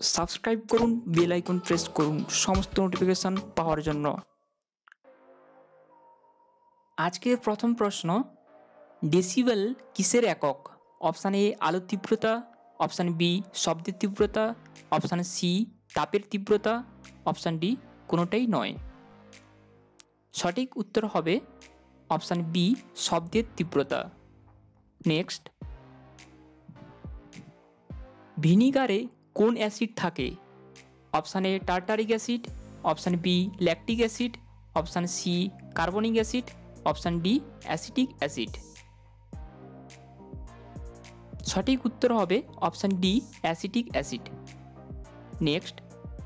Subscribe করুন, bell icon press করুন সমস্ত নোটিফিকেশন পাওয়ার জন্য। আজকের প্রথম প্রশ্ন, ডেসিবেল কিসের একক? অপশান এ আলোর তীব্রতা, অপশান বি শব্দের তীব্রতা, অপশান সি তাপের তীব্রতা, অপশান ডি কোনোটাই নয়। সঠিক উত্তর হবে অপশান বি শব্দের তীব্রতা। নেক্সট, ভিনিগারে কোন অ্যাসিড থাকে? Option A tartaric acid, option B lactic acid, option C carbonic acid, option D acetic acid. সঠিক উত্তর হবে option D acetic acid. Next,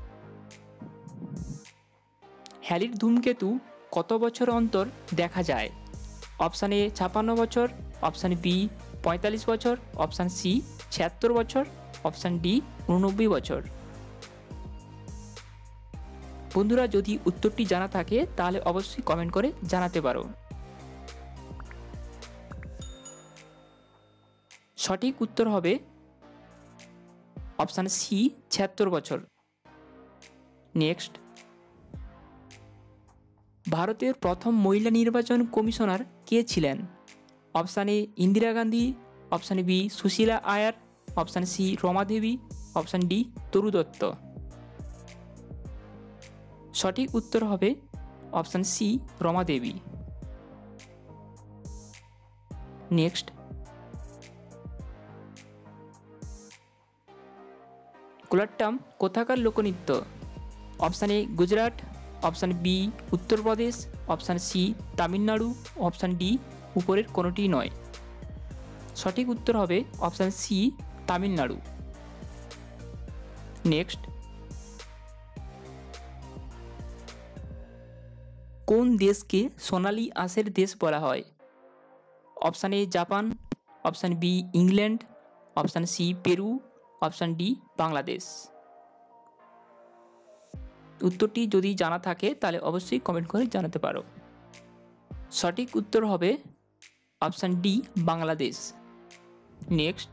হ্যালির ধূমকেতু কত বছর অন্তর দেখা যায়? অপশান এ 56 বছর, অপশান বি 45 বছর, অপশান সি 76 বছর, অপশান ডি 89 বছর। বন্ধুরা, যদি উত্তরটি জানা থাকে তাহলে অবশ্যই কমেন্ট করে জানাতে পারো। সঠিক উত্তর হবে অপশান সি 76 বছর। নেক্সট, ভারতের প্রথম মহিলা নির্বাচন কমিশনার কে ছিলেন? Option A Indira Gandhi, option B Sushila Iyer, option C Rama Devi, option D Taru Dutt. সঠিক উত্তর হবে option C Rama Devi. Next, Kulattam কোথাকার লোকনৃত্য? Option A Gujarat, option B Uttar Pradesh, option C Tamil Nadu, option D উপরের কোনোটি নয়। সঠিক উত্তর হবে অপশান সি তামিলনাড়ু। নেক্সট, কোন দেশকে সোনালী আঁশের দেশ বলা হয়? Option A Japan, option B England, option C Peru, option D Bangladesh. উত্তরটি যদি জানা থাকে তাহলে অবশ্যই কমেন্ট করে জানাতে পারো। সঠিক উত্তর হবে অপশান ডি বাংলাদেশ। নেক্সট,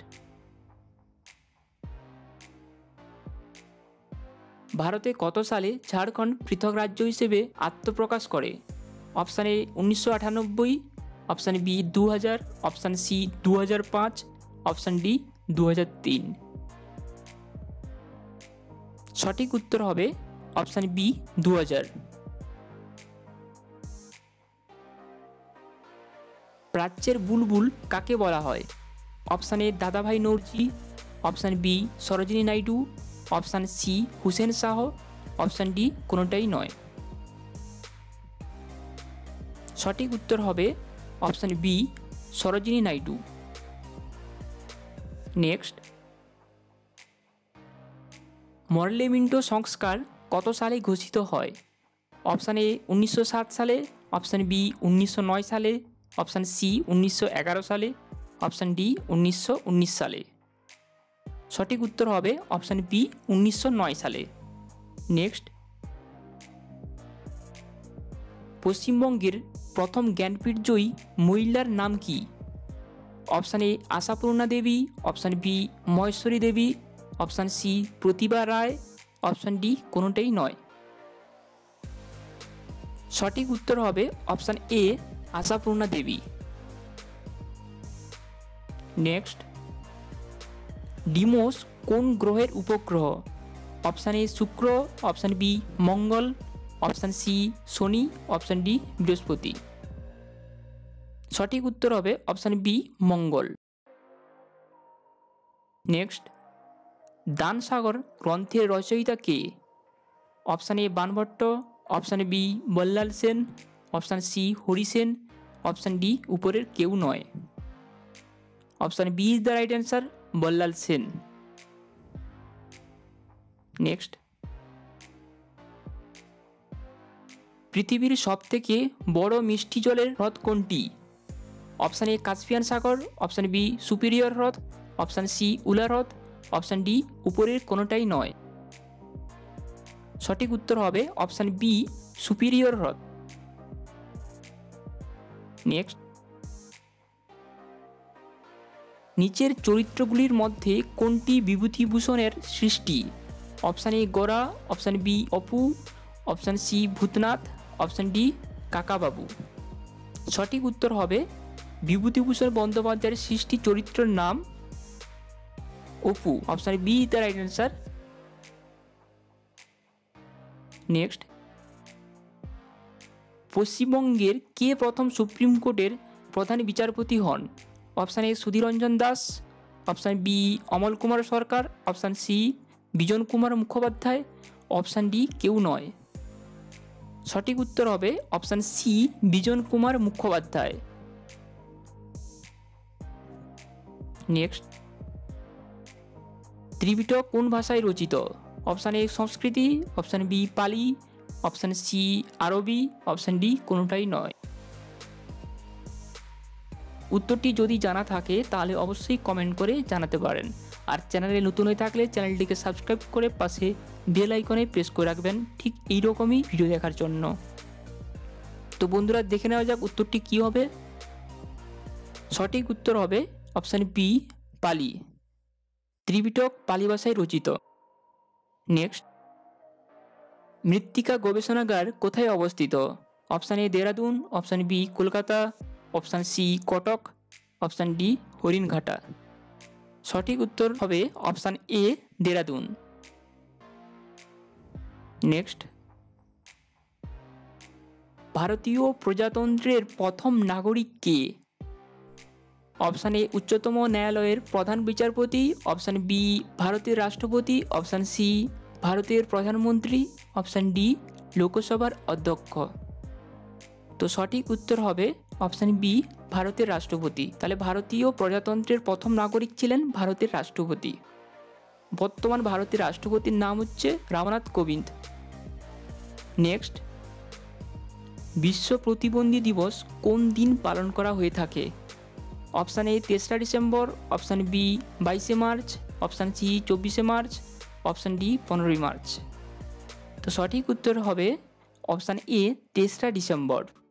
ভারতে কত সালে ঝাড়খণ্ড পৃথক রাজ্য হিসেবে আত্মপ্রকাশ করে? Option A 1998, option B 2000, option C 2005, option D 2003। সঠিক উত্তর হবে অপশান বি 2000। প্রাচ্যের বুলবুল কাকে বলা হয়? Option A Dadabhai Naoroji, option B Sarojini Naidu, option C Hussain Shah, option D কোনোটাই নয়। সঠিক উত্তর হবে option B Sarojini Naidu. Next, Morley Minto সংস্কার কত সালে ঘোষিত হয়? অপশান এ 1907 সালে, অপশান বি 1909 সালে, অপশান সি 1911 সালে, অপশান ডি 1919 সালে। সঠিক উত্তর হবে অপশান বি 1909 সালে। নেক্সট, পশ্চিমবঙ্গের প্রথম জ্ঞানপীঠ জয়ী মহিলার নাম কি? Option A Ashapurna Devi, option B Maheshwari Devi, option C Pratibha Ray, option D কোনোটাই নয়। সঠিক উত্তর হবে option A Ashapurna Devi. Next, Deimos কোন গ্রহের উপগ্রহ? অপশান এ শুক্র, অপশান বি মঙ্গল, অপশান সি শনি, অপশান ডি বৃহস্পতি। সঠিক উত্তর হবে অপশান বি মঙ্গল। নেক্সট, দানসাগর গ্রন্থের রচয়িতা কে? Option A Banabhatta, option B Ballal Sen, option C Hari Sen, option D উপরের কেউ নয়। Option B is the right answer, Ballal Sen. Next, পৃথিবীর সবথেকে বড় মিষ্টি জলের হ্রদ কোনটি? অপশান এ কাস্পিয়ান সাগর, অপশান বি সুপিরিয়র হ্রদ, অপশান সি উলা হ্রদ, অপশান ডি উপরের কোনোটাই নয়। সঠিক উত্তর হবে অপশান বি সুপিরিয়র হ্রদ। নেক্সট, নিচের চরিত্রগুলির মধ্যে কোনটি বিভূতিভূষণের সৃষ্টি? Option A Gora, option B Apu, option C Bhootnath, option D Kakababu. সঠিক উত্তর হবে বিভূতিভূষণ বন্দ্যোপাধ্যায়ের সৃষ্টি চরিত্রের নাম Apu. Option B the right answer. Next, পশ্চিমবঙ্গের কে প্রথম সুপ্রিম কোর্টের প্রধান বিচারপতি হন? Option A Sudhir Ranjan Das, option B Amal Kumar Sarkar, option C Bijan Kumar Mukhopadhyay, option D কেউ নয়। সঠিক উত্তর হবে option C Bijan Kumar Mukhopadhyay. Next, Tripitaka কোন ভাষায় রচিত? Option A Sanskrit, option B Pali, option C Arbi, option D কোনোটাই নয়। উত্তরটি যদি জানা থাকে তাহলে অবশ্যই কমেন্ট করে জানাতে পারেন। আর চ্যানেলে নতুন হয়ে থাকলে চ্যানেলটিকে সাবস্ক্রাইব করে পাশে বেল আইকনে প্রেস করে রাখবেন ঠিক এইরকমই ভিডিও দেখার জন্য। তো বন্ধুরা, দেখে নেওয়া যাক উত্তরটি কী হবে। সঠিক উত্তর হবে অপশান বি পালি। ত্রিপিটক পালি ভাষায় রচিত। নেক্সট, মৃত্তিকা গবেষণাগার কোথায় অবস্থিত? Option A Dehradun, option B Kolkata, option C Cuttack, option D Haringhata. সঠিক উত্তর হবে অপশান এ দেহরাদুন। নেক্সট, ভারতীয় প্রজাতন্ত্রের প্রথম নাগরিক কে? অপশান এ উচ্চতম ন্যায়ালয়ের প্রধান বিচারপতি, অপশান বি ভারতের রাষ্ট্রপতি, অপশান সি ভারতের প্রধানমন্ত্রী, অপশান ডি লোকসভার অধ্যক্ষ। তো সঠিক উত্তর হবে অপশান বি ভারতের রাষ্ট্রপতি। তাহলে ভারতীয় প্রজাতন্ত্রের প্রথম নাগরিক ছিলেন ভারতের রাষ্ট্রপতি। বর্তমান ভারতের রাষ্ট্রপতির নাম হচ্ছে রামনাথ কোবিন্দ। নেক্সট, বিশ্ব প্রতিবন্ধী দিবস কোন দিন পালন করা হয়ে থাকে? অপশান এ 3রা ডিসেম্বর, অপশান বি 22শে মার্চ, অপশান সি 24শে মার্চ, অপশান ডি 15ই মার্চ। তো সঠিক উত্তর হবে অপশান এ 3রা ডিসেম্বর।